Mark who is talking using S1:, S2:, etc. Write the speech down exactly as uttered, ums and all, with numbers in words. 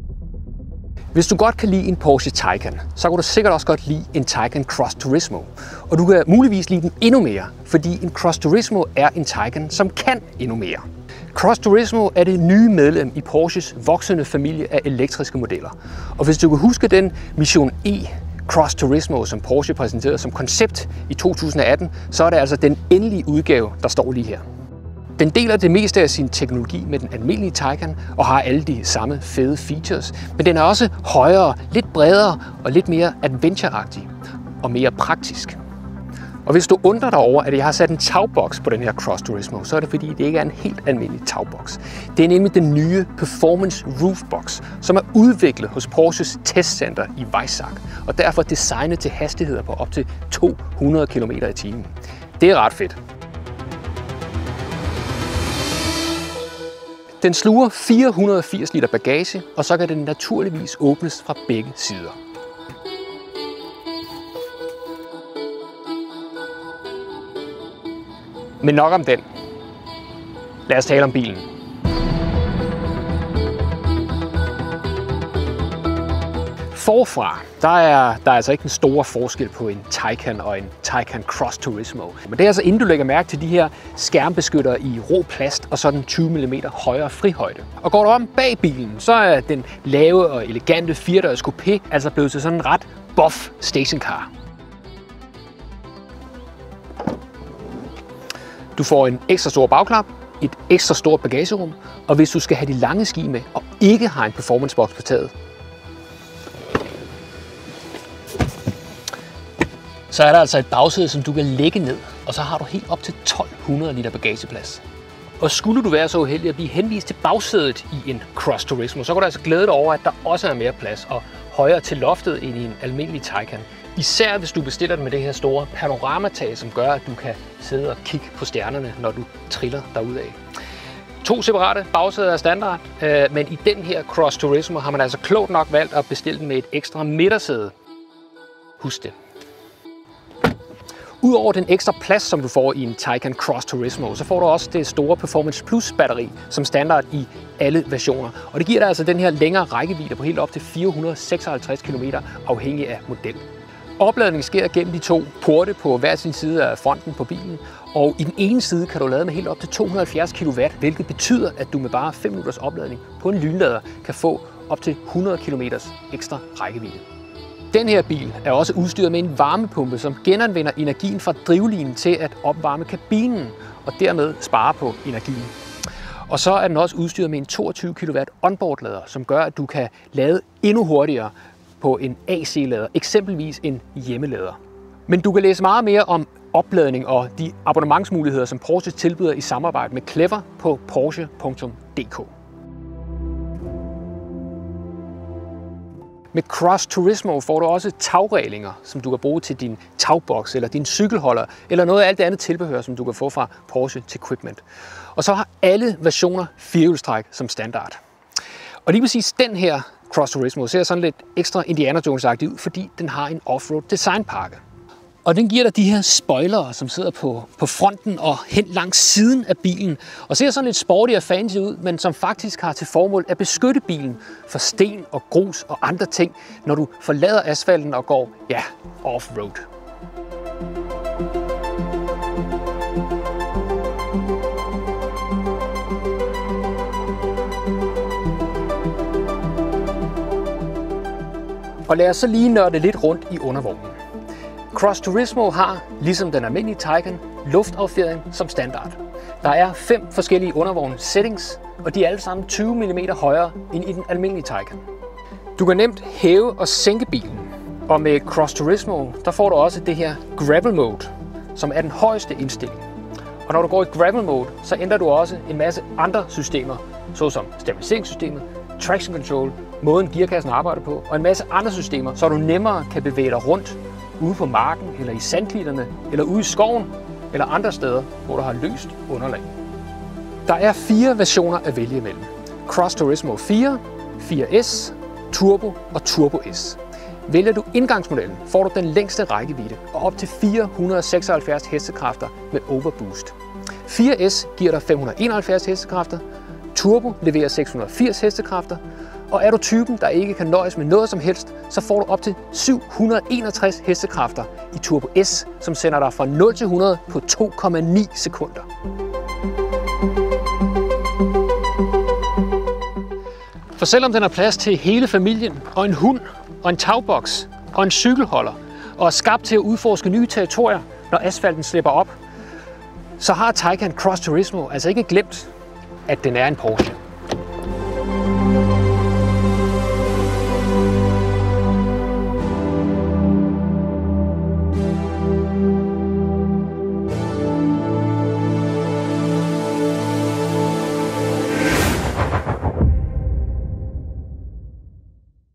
S1: Hvis du godt kan lide en Porsche Taycan, så kan du sikkert også godt lide en Taycan Cross Turismo. Og du kan muligvis lide den endnu mere, fordi en Cross Turismo er en Taycan, som kan endnu mere. Cross Turismo er det nye medlem i Porsches voksende familie af elektriske modeller. Og hvis du kan huske den Mission E Cross Turismo, som Porsche præsenterede som koncept i to tusind og atten, så er det altså den endelige udgave, der står lige her. Den deler det meste af sin teknologi med den almindelige Taycan og har alle de samme fede features, men den er også højere, lidt bredere og lidt mere adventure-agtig og mere praktisk. Og hvis du undrer dig over, at jeg har sat en tagboks på den her Cross Turismo, så er det fordi, det ikke er en helt almindelig tagboks. Det er nemlig den nye Performance Roof Box, som er udviklet hos Porsches testcenter i Weissach, og derfor designet til hastigheder på op til to hundrede kilometer i timen. Det er ret fedt. Den sluger fire hundrede og firs liter bagage, og så kan den naturligvis åbnes fra begge sider. Men nok om den. Lad os tale om bilen. Forfra, der er der er altså ikke en stor forskel på en Taycan og en Taycan Cross Turismo. Men det er altså inden du lægger mærke til de her skærmbeskyttere i rå plast og så den tyve millimeter højere frihøjde. Og går du om bag bilen, så er den lave og elegante firedørs coupé altså blevet til sådan en ret buff stationcar. Du får en ekstra stor bagklap, et ekstra stort bagagerum, og hvis du skal have de lange ski med og ikke har en performance box på taget, så er der altså et bagsæde, som du kan lægge ned, og så har du helt op til tolv hundrede liter bagageplads. Og skulle du være så uheldig at blive henvist til bagsædet i en Cross Turismo, så kan du altså glæde dig over, at der også er mere plads og højere til loftet end i en almindelig Taycan. Især hvis du bestiller den med det her store panoramatag, som gør, at du kan sidde og kigge på stjernerne, når du triller derudad. To separate bagsæder er standard, men i den her Cross Turismo har man altså klogt nok valgt at bestille den med et ekstra midtersæde. Husk det. Udover den ekstra plads, som du får i en Taycan Cross Turismo, så får du også det store Performance Plus batteri som standard i alle versioner. Og det giver dig altså den her længere rækkevidde på helt op til fire hundrede og seksoghalvtreds kilometer afhængig af model. Opladningen sker gennem de to porte på hver sin side af fronten på bilen, og i den ene side kan du lade med helt op til to hundrede og halvfjerds kilowatt, hvilket betyder, at du med bare fem minutters opladning på en lynlader kan få op til hundrede kilometer ekstra rækkevidde. Den her bil er også udstyret med en varmepumpe, som genanvender energien fra drivlinen til at opvarme kabinen og dermed spare på energien. Og så er den også udstyret med en toogtyve kilowatt onboard-lader, som gør, at du kan lade endnu hurtigere på en A C-lader, eksempelvis en hjemmelader. Men du kan læse meget mere om opladning og de abonnementsmuligheder, som Porsche tilbyder i samarbejde med Clever på porsche punktum d k. Med Cross Turismo får du også tagrælinger, som du kan bruge til din tagboks eller din cykelholder, eller noget af alt det andet tilbehør, som du kan få fra Porsche til Equipment. Og så har alle versioner firehjulstræk som standard. Og lige præcis den her Cross Turismo ser sådan lidt ekstra Indiana Jones-agtig ud, fordi den har en offroad designpakke. Og den giver dig de her spoilere, som sidder på, på fronten og hen langs siden af bilen, og ser sådan lidt sporty og fancy ud, men som faktisk har til formål at beskytte bilen for sten og grus og andre ting, når du forlader asfalten og går, ja, off-road. Og lad os så lige nørde lidt rundt i undervognen. Cross Turismo har, ligesom den almindelige Taycan, luftaffjedring som standard. Der er fem forskellige undervogns settings, og de er alle sammen tyve millimeter højere end i den almindelige Taycan. Du kan nemt hæve og sænke bilen, og med Cross Turismo der får du også det her Gravel Mode, som er den højeste indstilling. Og når du går i Gravel Mode, så ændrer du også en masse andre systemer, såsom stabiliseringssystemet, traction control, måden gearkassen arbejder på, og en masse andre systemer, så du nemmere kan bevæge dig rundt ude på marken, eller i sandklitterne, eller ude i skoven, eller andre steder, hvor du har løst underlag. Der er fire versioner at vælge imellem. Cross Turismo fire, fire S, Turbo og Turbo S. Vælger du indgangsmodellen, får du den længste rækkevidde og op til fire hundrede og seksoghalvfjerds hestekræfter med overboost. fire S giver dig fem hundrede og enoghalvfjerds hestekræfter, Turbo leverer seks hundrede og firs hestekræfter, Og er du typen, der ikke kan nøjes med noget som helst, så får du op til syv hundrede og enogtres hestekræfter i Turbo S, som sender dig fra nul til hundrede på to komma ni sekunder. For selvom den har plads til hele familien, og en hund, og en tagboks, og en cykelholder, og er skabt til at udforske nye territorier, når asfalten slipper op, så har Taycan Cross Turismo altså ikke glemt, at den er en Porsche.